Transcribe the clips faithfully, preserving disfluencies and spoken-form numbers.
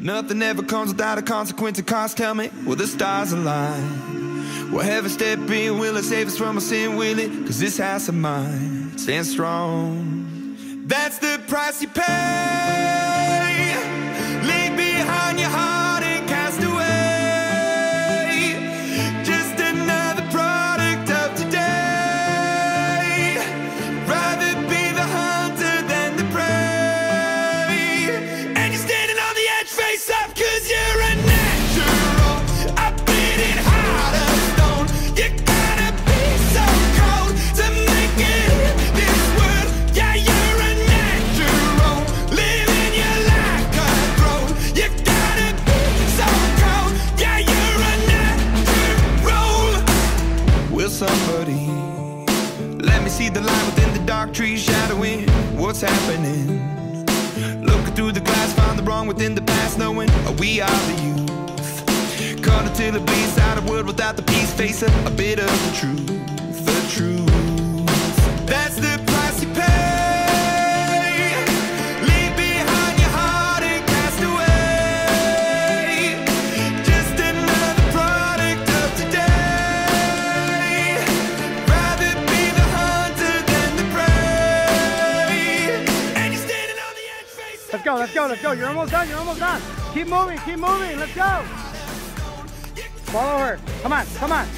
Nothing ever comes without a consequence of cost. Tell me, will the stars align? Will heaven step in? Will it save us from our sin? Will it? Cause this house of mine stands strong. That's the price you pay. Leave behind your heart and cast away. Just another product of today. Rather be the hunter than the prey. And you're standing on the edge, face up, cause you're a natural. I bleed it heart of stone. You gotta be so cold to make it in this world. Yeah, you're a natural. Living your life cutthroat. You gotta be so cold. Yeah, you're a natural. Will somebody let me see the light within the dark trees shadowing what's happening? Looking through the glass, find the wrong within the past, knowing we are the youth. Caught until it bleeds out, a world without the peace, face a, a bit of the truth, the truth. That's the price you pay. Leave behind your heart and cast away. Just another product of today. Rather be the hunter than the prey. And you're standing on the edge, face. Let's go, let's go, let's go. You're almost done, you're almost done. Keep moving, keep moving, let's go. Follow her. Come on, come on.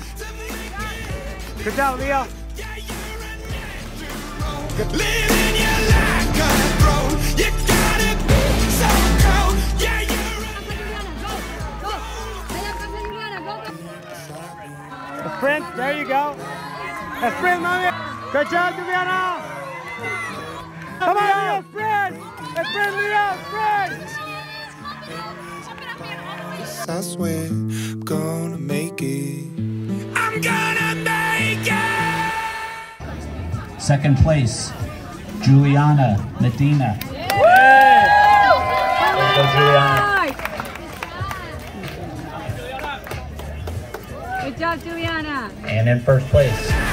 Good job, Leo. Good. Living your life cutthroat. You gotta be so cold. Yeah, you're A sprint, there you go. A sprint, mommy. Good job, Giuliana. Come on, Leo, sprint. A sprint, Leo, sprint. I swear I'm gonna make it. I'm gonna make it. Second place, Giuliana Medina. Yeah. Let's go, Giuliana. Good job, Giuliana. And in first place,